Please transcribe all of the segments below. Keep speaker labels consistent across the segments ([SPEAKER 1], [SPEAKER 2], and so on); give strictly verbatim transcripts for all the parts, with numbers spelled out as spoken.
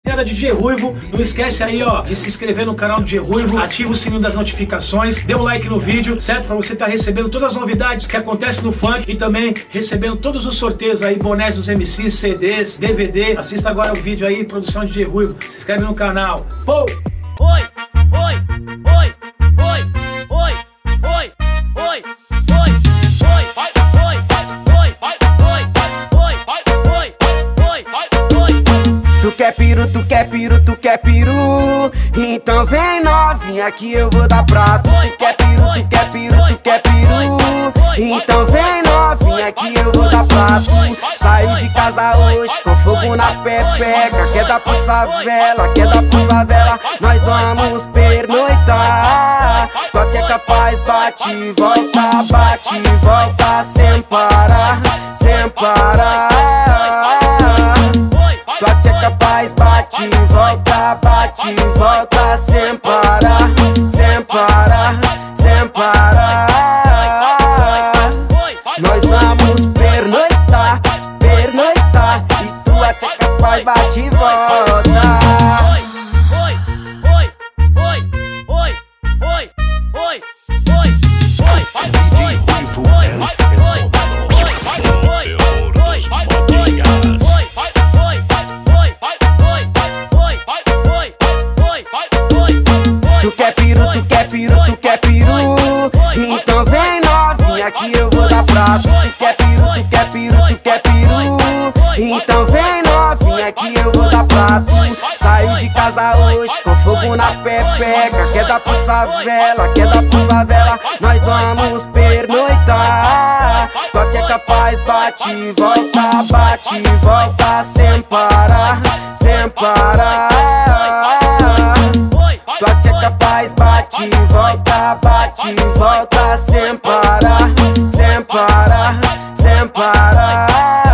[SPEAKER 1] D J Ruivo, não esquece aí, ó, de se inscrever no canal do D J Ruivo, ativa o sininho das notificações, dê um like no vídeo, certo? Pra você estar recebendo todas as novidades que acontecem no funk e também recebendo todos os sorteios aí, bonés dos M Cs, C Ds, D V D. Assista agora o vídeo aí, produção de D J Ruivo, se inscreve no canal. Pô!
[SPEAKER 2] Oi, oi, oi, oi, oi, oi, oi, oi, oi, oi, oi, oi, oi, oi, oi.
[SPEAKER 3] Tu quer piru, tu quer piru, tu quer piru, então vem novinha que eu vou dar prato. Tu quer piru, tu quer piru, tu quer piru, então vem novinha que eu vou dar prato. Saiu de casa hoje com fogo na pepeca, quer dar pros favela, quer dar pros favela. Nós vamos pernoitar, tua tcheca faz bate, volta, bate, volta, sem parar, sem parar. Tua tcheca faz bate, volta, bate, volta, sem parar, sem parar, sem parar. Nós vamos pernoitar, pernoitar, e tua tcheca faz bate e volta.
[SPEAKER 2] Oi, oi, oi, oi, oi, oi, oi, oi,
[SPEAKER 4] D J Ruivo é o fenômeno, conteúdos modinhas.
[SPEAKER 3] Tu quer piru, tu quer piru, tu quer piru, então vem novinha que eu vou dar prato. Tu quer piru, tu quer piru, tu quer piru, então vem novinha que eu vou dar prato. Saiu de casa hoje com fogo na pepeca, quer dar pros favela, quer dar pros favela. Nós vamos pernoitar, tua tcheca faz bate, volta, bate, volta, sem parar, sem parar. Tua tcheca faz bate, volta, bate, volta, sem parar, sem parar, sem parar.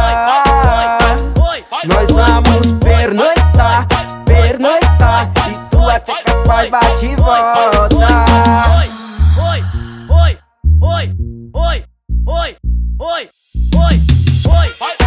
[SPEAKER 3] Nós vamos pernoitar, pernoitar, e tua tcheca faz bate e volta.
[SPEAKER 2] Oi, oi, oi, oi, oi, oi, oi, oi, oi.